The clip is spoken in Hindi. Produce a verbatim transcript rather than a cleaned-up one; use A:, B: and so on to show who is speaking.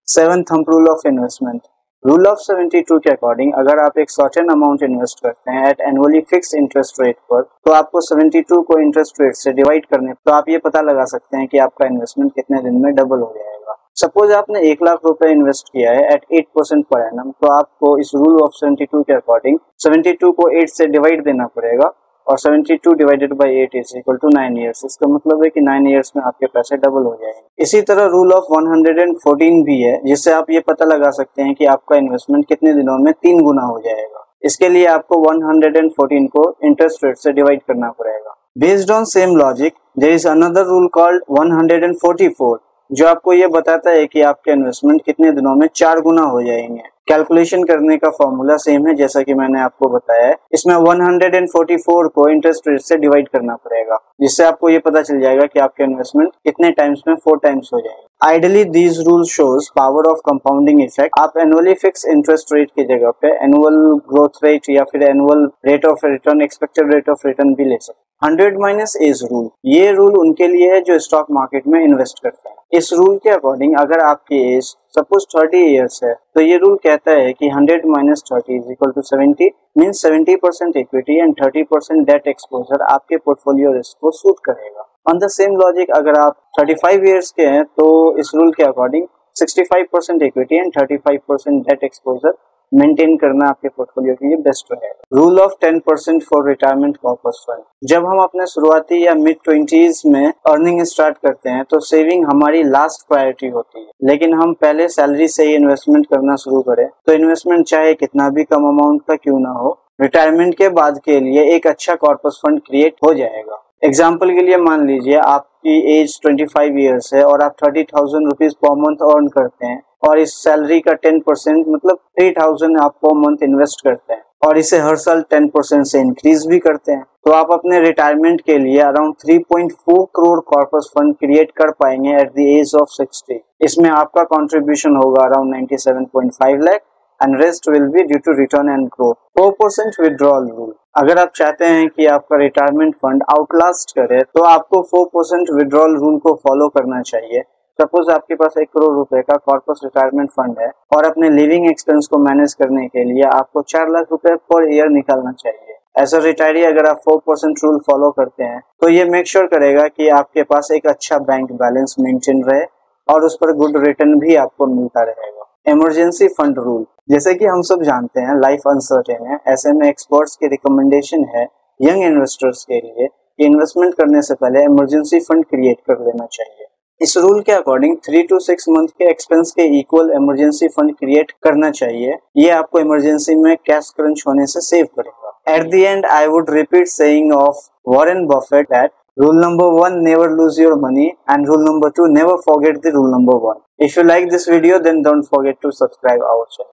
A: Seventh thumb rule of investment. Rule of seventy two के अकॉर्डिंग अगर आप एक सर्टेन अमाउंट इन्वेस्ट करते हैं at annually fix interest rate पर, तो आपको सेवेंटी टू को इंटरेस्ट रेट से डिवाइड करने तो आप ये पता लगा सकते हैं कि आपका इन्वेस्टमेंट कितने दिन में डबल हो जाएगा। सपोज आपने एक लाख रुपए इन्वेस्ट किया है at at percent per annum, तो आपको इस रूल ऑफ सेवेंटी टू के अकॉर्डिंग सेवेंटी टू को एट से डिवाइड देना पड़ेगा और seventy two divided by eight is equal to nine years. इसका मतलब है कि नाइन इयर्स में आपके पैसे डबल हो जाएंगे। इसी तरह rule of one hundred fourteen भी है, जिससे आप ये पता लगा सकते हैं कि आपका इन्वेस्टमेंट कितने दिनों में तीन गुना हो जाएगा। इसके लिए आपको वन हंड्रेड फोर्टीन को इंटरेस्ट रेट से डिवाइड करना पड़ेगा। Based on same logic there is another rule called one hundred forty four, जो आपको ये बताता है कि आपके इन्वेस्टमेंट कितने दिनों में चार गुना हो जाएंगे। कैलकुलेशन करने का फॉर्मूला सेम है जैसा कि मैंने आपको बताया है। इसमें वन हंड्रेड फोर्टी फोर को इंटरेस्ट रेट से डिवाइड करना पड़ेगा, जिससे आपको ये पता चल जाएगा कि आपके इन्वेस्टमेंट कितने टाइम्स में फोर टाइम्स हो जाएंगे। Ideally these rule shows power of compounding effect. आप एनुअली फिक्स इंटरेस्ट रेट की जगह पे एनुअल ग्रोथ रेट या फिर annual rate of return, expected rate of return भी ले सकते हैं। हंड्रेड माइनस एज रूल, ये रूल उनके लिए है जो स्टॉक मार्केट में इन्वेस्ट करते हैं। इस रूल के अकॉर्डिंग अगर आपकी एज सपोज थर्टी इयर्स है, तो ये रूल कहता है कि hundred minus thirty is equal to seventy, means seventy percent equity and thirty percent debt exposure आपके पोर्टफोलियो रिस्क को सूट करेगा। ऑन द सेम लॉजिक अगर आप थर्टी फाइव इयर्स के हैं, तो इस रूल के according sixty five percent equity and thirty five percent debt exposure maintain करना आपके पोर्टफोलियो के लिए बेस्ट रहेगा। Rule of ten percent for retirement corpus fund. जब हम अपने शुरुआती या मिड ट्वेंटीज में अर्निंग स्टार्ट करते हैं तो सेविंग हमारी लास्ट प्रायोरिटी होती है, लेकिन हम पहले सैलरी से ही इन्वेस्टमेंट करना शुरू करें तो इन्वेस्टमेंट चाहे कितना भी कम अमाउंट का क्यों ना हो, रिटायरमेंट के बाद के लिए एक अच्छा कॉर्पस फंड क्रिएट हो जाएगा। एग्जाम्पल के लिए मान लीजिए आपकी एज ट्वेंटी फाइव इयर्स है और आप thirty thousand rupees per month earn करते हैं और इस सैलरी का टेन परसेंट मतलब थ्री थाउजेंड आप पर मंथ इन्वेस्ट करते हैं और इसे हर साल टेन परसेंट से इंक्रीज भी करते हैं, तो आप अपने रिटायरमेंट के लिए around three point four crore corpus fund create कर पाएंगे at the age of sixty. इसमें आपका कंट्रीब्यूशन होगा around ninety seven point five lakh and rest will be due to return and growth. Four percent withdrawal rule. अगर आप चाहते हैं कि आपका रिटायरमेंट फंड आउटलास्ट करे तो आपको फोर परसेंट विड्रॉल रूल को फॉलो करना चाहिए। सपोज आपके पास एक करोड़ रुपए का कॉर्पस रिटायरमेंट फंड है और अपने लिविंग एक्सपेंस को मैनेज करने के लिए आपको चार लाख रुपए पर ईयर निकालना चाहिए। एज अ रिटायरी अगर आप फोर परसेंट रूल फॉलो करते हैं तो ये मेक श्योर करेगा कि आपके पास एक अच्छा बैंक बैलेंस मेंटेन रहे और उस पर गुड रिटर्न भी आपको मिलता रहेगा। Emergency fund rule. जैसे कि हम सब जानते हैं लाइफ अनसर्टेन है, ऐसे में एक्सपर्ट्स की रिकमेंडेशन है यंग इन्वेस्टर्स के लिए कि इन्वेस्टमेंट करने से पहले इमरजेंसी फंड क्रिएट कर लेना चाहिए। इस रूल के according three to six month के एक्सपेंस के इक्वल इमरजेंसी फंड क्रिएट करना चाहिए। ये आपको इमरजेंसी में कैश क्रंच होने से सेव करेगा। At the end I would repeat saying of Warren Buffett that rule number one, never lose your money, and rule number two, never forget the rule number one. If you like this video, then don't forget to subscribe our channel.